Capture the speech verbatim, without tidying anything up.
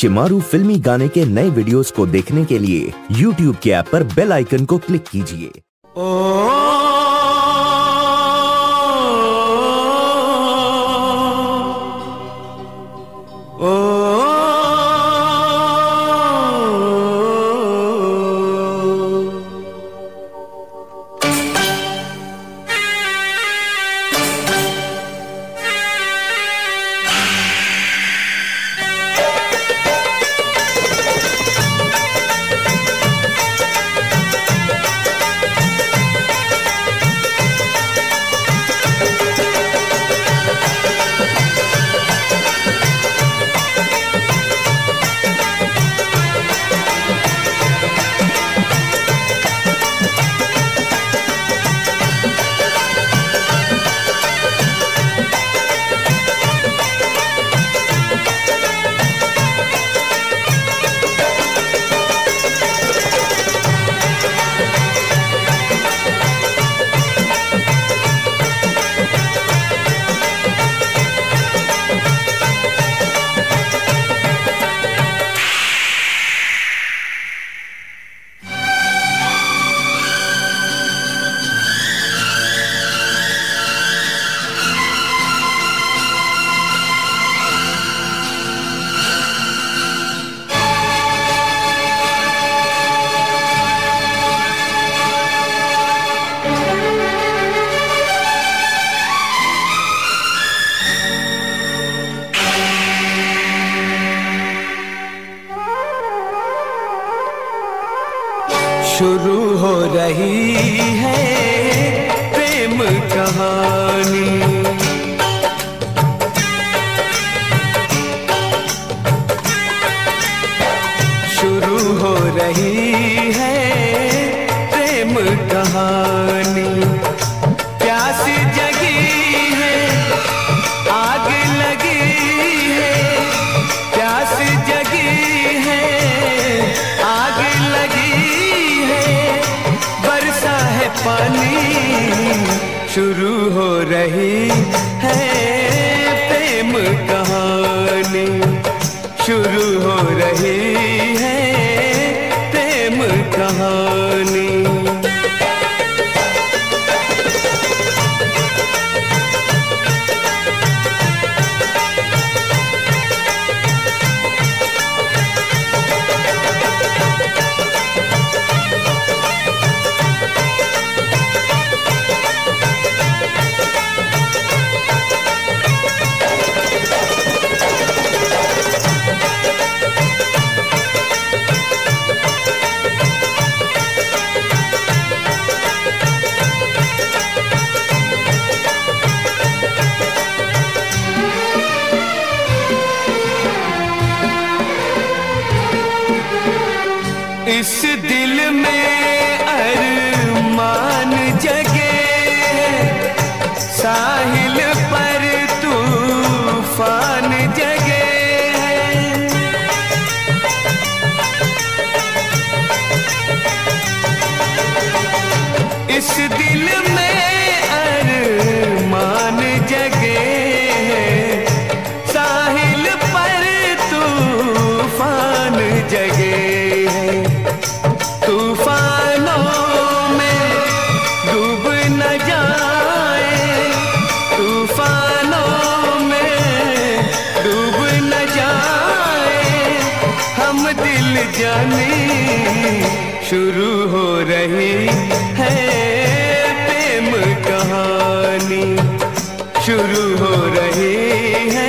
शिमारू फिल्मी गाने के नए वीडियोस को देखने के लिए यूट्यूब के ऐप पर बेल आइकन को क्लिक कीजिए। शुरू हो रही है प्रेम कहानी, शुरू हो रही है प्रेम कहानी। प्यास जगी है, आग लगी है, प्यास जगी है, आग लगी पानी। शुरू हो रही है प्रेम कहानी, शुरू हो रही है प्रेम कहानी। इस दिल में अरमान जगे, साहिल पर तूफान जगे। इस दिल में अरमान जगे, साहिल पर तूफान जगे। तूफानों में डूब न जाए, तूफानों में डूब न जाए हम दिल जाने। शुरू हो रही है प्रेम कहानी, शुरू हो रही है